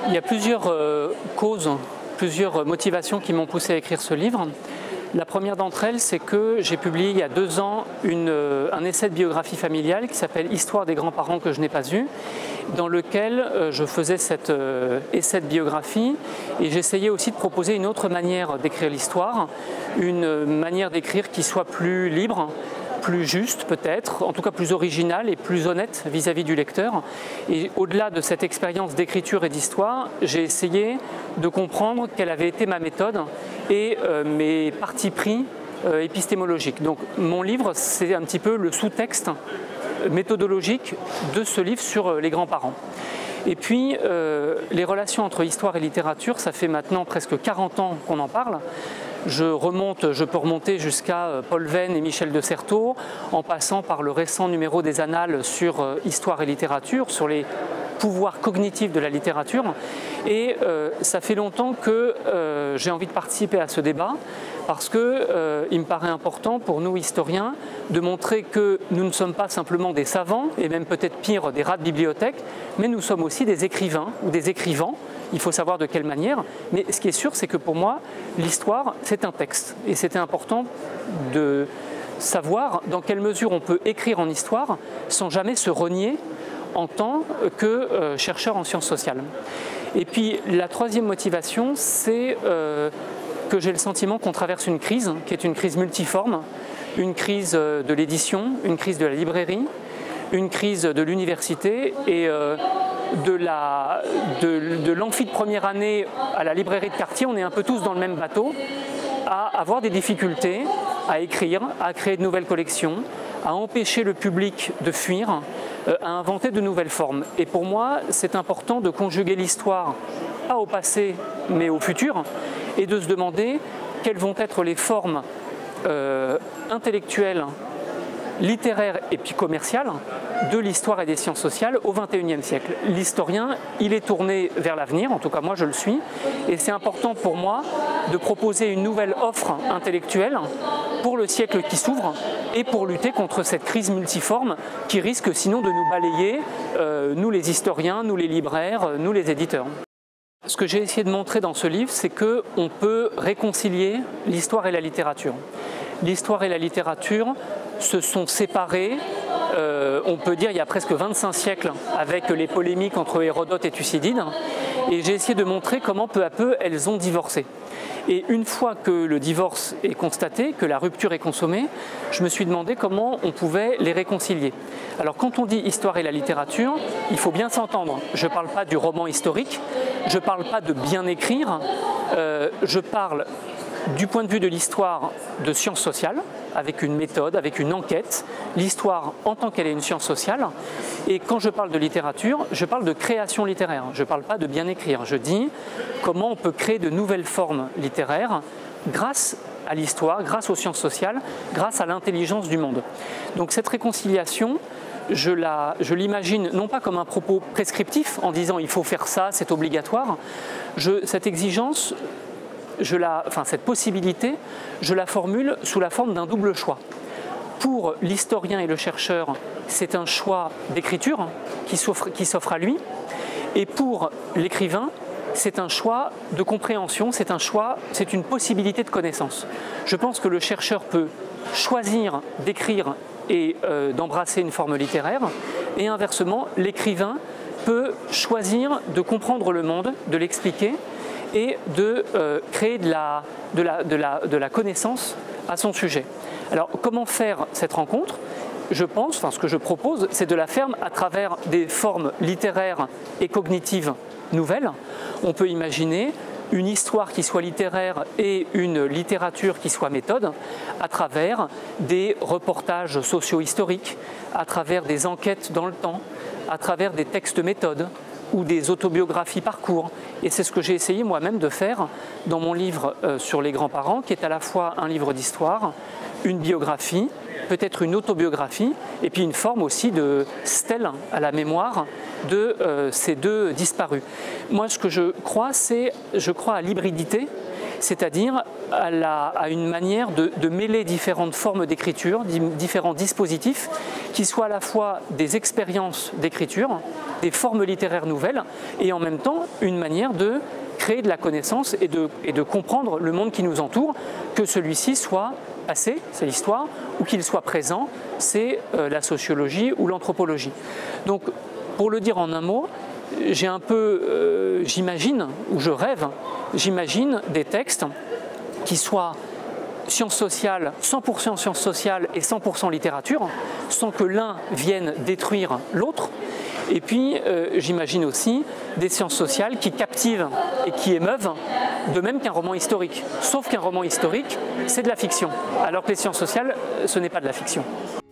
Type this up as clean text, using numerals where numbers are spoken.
Il y a plusieurs causes, plusieurs motivations qui m'ont poussé à écrire ce livre. La première d'entre elles, c'est que j'ai publié il y a 2 ans un essai de biographie familiale qui s'appelle « Histoire des grands-parents que je n'ai pas eus », dans lequel je faisais cet essai de biographie et j'essayais aussi de proposer une autre manière d'écrire l'histoire, une manière d'écrire qui soit plus libre, plus juste peut-être, en tout cas plus originale et plus honnête vis-à-vis du lecteur. Et au-delà de cette expérience d'écriture et d'histoire, j'ai essayé de comprendre quelle avait été ma méthode et mes partis pris épistémologiques. Donc mon livre, c'est un petit peu le sous-texte méthodologique de ce livre sur les grands-parents. Et puis, les relations entre histoire et littérature, ça fait maintenant presque 40 ans qu'on en parle. Je peux remonter jusqu'à Paul Venn et Michel de Certeau, en passant par le récent numéro des Annales sur histoire et littérature, sur les pouvoirs cognitifs de la littérature. Et ça fait longtemps que j'ai envie de participer à ce débat, parce qu'il me paraît important pour nous historiens de montrer que nous ne sommes pas simplement des savants, et même peut-être pire des rats de bibliothèque, mais nous sommes aussi des écrivains ou des écrivants. Il faut savoir de quelle manière, mais ce qui est sûr, c'est que pour moi, l'histoire, c'est un texte. Et c'était important de savoir dans quelle mesure on peut écrire en histoire sans jamais se renier en tant que chercheur en sciences sociales. Et puis la troisième motivation, c'est que j'ai le sentiment qu'on traverse une crise, qui est une crise multiforme, une crise de l'édition, une crise de la librairie, une crise de l'université et de l'amphi de première année à la librairie de quartier, on est un peu tous dans le même bateau, à avoir des difficultés à écrire, à créer de nouvelles collections, à empêcher le public de fuir, à inventer de nouvelles formes. Et pour moi, c'est important de conjuguer l'histoire, pas au passé, mais au futur, et de se demander quelles vont être les formes intellectuelles, littéraire et puis commercial de l'histoire et des sciences sociales au XXIe siècle. L'historien, il est tourné vers l'avenir, en tout cas moi je le suis, et c'est important pour moi de proposer une nouvelle offre intellectuelle pour le siècle qui s'ouvre et pour lutter contre cette crise multiforme qui risque sinon de nous balayer, nous les historiens, nous les libraires, nous les éditeurs. Ce que j'ai essayé de montrer dans ce livre, c'est qu'on peut réconcilier l'histoire et la littérature. L'histoire et la littérature se sont séparés, on peut dire il y a presque 25 siècles, avec les polémiques entre Hérodote et Thucydide, et j'ai essayé de montrer comment peu à peu elles ont divorcé. Et une fois que le divorce est constaté, que la rupture est consommée, je me suis demandé comment on pouvait les réconcilier. Alors quand on dit histoire et la littérature, il faut bien s'entendre. Je ne parle pas du roman historique, je ne parle pas de bien écrire, je parle du point de vue de l'histoire de sciences sociales, avec une méthode, avec une enquête, l'histoire en tant qu'elle est une science sociale. Et quand je parle de littérature, je parle de création littéraire. Je ne parle pas de bien écrire. Je dis comment on peut créer de nouvelles formes littéraires grâce à l'histoire, grâce aux sciences sociales, grâce à l'intelligence du monde. Donc cette réconciliation, je l'imagine non pas comme un propos prescriptif en disant il faut faire ça, c'est obligatoire. Cette exigence, cette possibilité, je la formule sous la forme d'un double choix. Pour l'historien et le chercheur, c'est un choix d'écriture qui s'offre à lui. Et pour l'écrivain, c'est un choix de compréhension, c'est une possibilité de connaissance. Je pense que le chercheur peut choisir d'écrire et d'embrasser une forme littéraire, et inversement, l'écrivain peut choisir de comprendre le monde, de l'expliquer, et de créer de la connaissance à son sujet. Alors comment faire cette rencontre ? Je pense, ce que je propose, c'est de la faire à travers des formes littéraires et cognitives nouvelles. On peut imaginer une histoire qui soit littéraire et une littérature qui soit méthode à travers des reportages socio-historiques, à travers des enquêtes dans le temps, à travers des textes méthodes, ou des autobiographies parcours. Et c'est ce que j'ai essayé moi-même de faire dans mon livre sur les grands-parents, qui est à la fois un livre d'histoire, une biographie, peut-être une autobiographie, et puis une forme aussi de stèle à la mémoire de ces deux disparus. Moi, ce que je crois, c'est à l'hybridité, c'est-à-dire à une manière de mêler différentes formes d'écriture, différents dispositifs, qui soient à la fois des expériences d'écriture, des formes littéraires nouvelles, et en même temps une manière de créer de la connaissance et de comprendre le monde qui nous entoure, que celui-ci soit passé, c'est l'histoire, ou qu'il soit présent, c'est la sociologie ou l'anthropologie. Donc, pour le dire en un mot, j'ai un peu, j'imagine, ou je rêve, j'imagine des textes qui soient sciences sociales, 100% sciences sociales et 100% littérature, sans que l'un vienne détruire l'autre. Et puis, j'imagine aussi des sciences sociales qui captivent et qui émeuvent, de même qu'un roman historique. Sauf qu'un roman historique, c'est de la fiction, alors que les sciences sociales, ce n'est pas de la fiction.